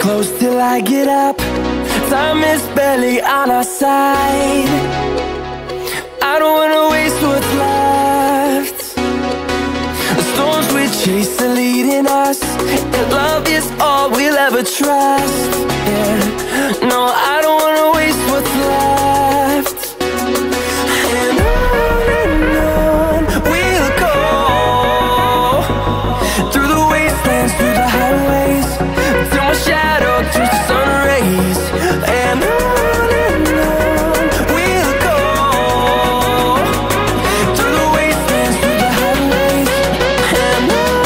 close till I get up. Time is barely on our side. I don't wanna waste what's left. The storms we chase are leading us, and love is all we'll ever trust. Yeah, no, I don't wanna waste what's left. And on we'll go, through the wastelands, through the highways, till my shadow turns to sun rays. And on we'll go, through the wastelands, through the highways. And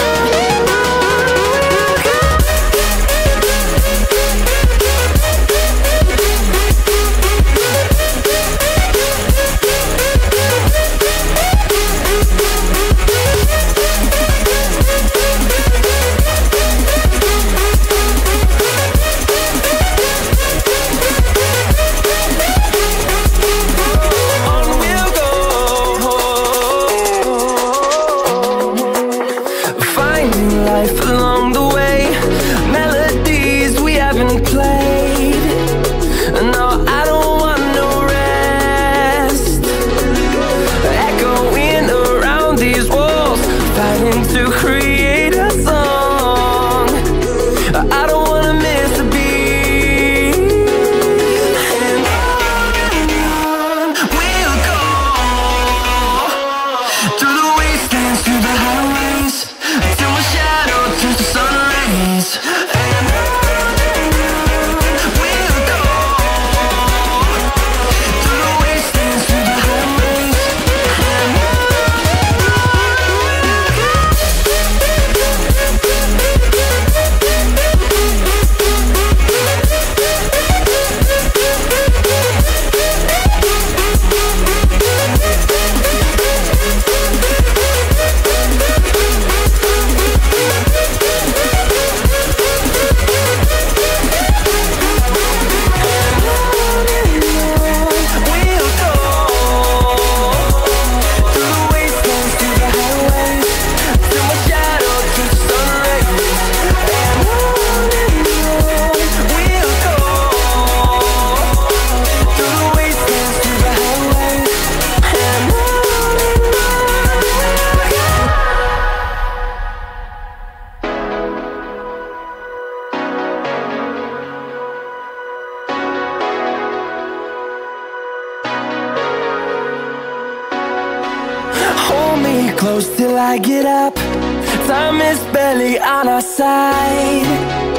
life along the way, melodies we haven't played. No, I don't want no rest. Echoing around these walls, fighting to create a song. I don't wanna miss a beat. And on we'll go, through the wastelands, through the highways, till my shadow turns to sun rays. And we'll go, through the wastelands, through the highways. Hold me close till I get up. Time is barely on our side.